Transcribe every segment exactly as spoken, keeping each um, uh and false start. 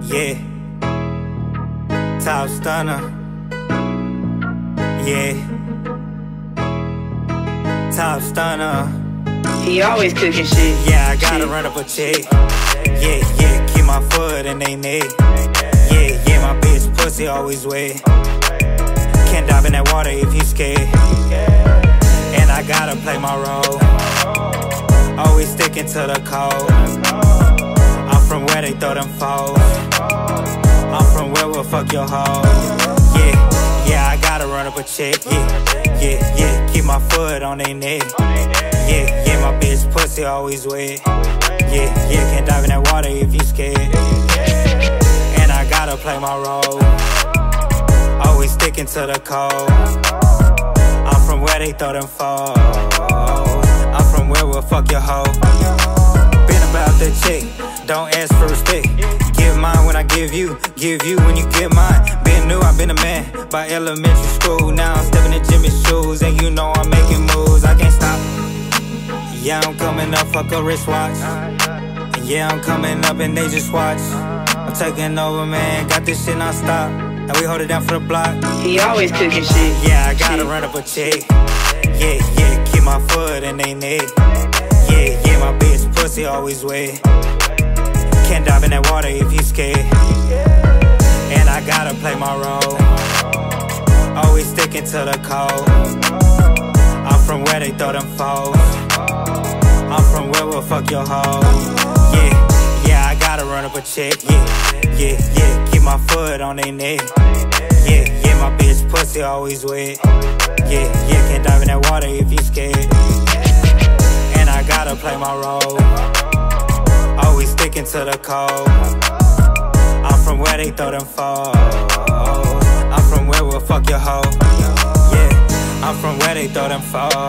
Yeah. Top stunner. Yeah. Top stunner. He always cooking shit. Yeah, I gotta run up a check. Yeah, yeah, keep my foot in they neck. Yeah, yeah, my bitch pussy always wet. Can't dive in that water if you scared. And I gotta play my role. Always sticking to the code. I'm from where they throw them foes. I'm from where we'll fuck your hoe. Yeah, yeah, I gotta run up a check. Yeah, yeah, yeah, keep my foot on they neck. Yeah, yeah, my bitch pussy always wet. Yeah, yeah, can't dive in that water if you scared. And I gotta play my role. Always sticking to the code. I'm from where they throw them foes. I'm from where we'll fuck your hoe. Been about that chick, don't ask for respect. Give mine when I give you, give you when you get mine. Been new, I've been a man by elementary school. Now I'm stepping in Jimmy's shoes, and you know I'm making moves. I can't stop. Yeah, I'm coming up, fuck a wristwatch. And yeah, I'm coming up and they just watch. I'm taking over, man, got this shit non-stop. And we hold it down for the block. He always cooking shit. Yeah, I gotta run up a check. Yeah, yeah, keep my foot in they neck. Yeah, yeah, my bitch pussy always wet. Can't dive in that water if you scared. And I gotta play my role. Always sticking to the code. I'm from where they throw them foes. I'm from where we'll fuck your hoe. Yeah, yeah, I gotta run up a check. Yeah, yeah, yeah, keep my foot on they neck. Yeah, yeah, my bitch pussy always wet. Yeah, yeah, can't dive in that water if you scared. And I gotta play my role. Always sticking to the code. I'm from where they throw them foes. I'm from where we'll fuck your hoe. Yeah, I'm from where they throw them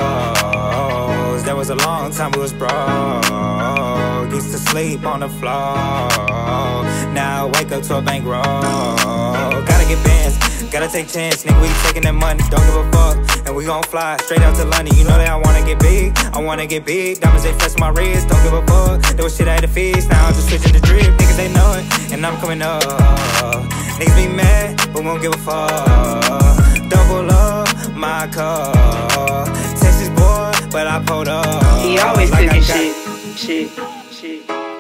foes. There was a long time we was broke. Used to sleep on the floor. Now I wake up to a bankroll. Gotta get bands, gotta take chance. Nigga, we taking that money, don't give a fuck. And we gon' fly straight out to London. You know that I wanna get big, I wanna get big. Diamonds, they flex my wrist, don't give a fuck. There was shit I had to fix, now I'm just switching the drip. Niggas, they know it, and I'm coming up. Niggas be mad, but won't give a fuck. Double up my car. Texas boy, but I pulled up. He always like cooking shit, shit, shit.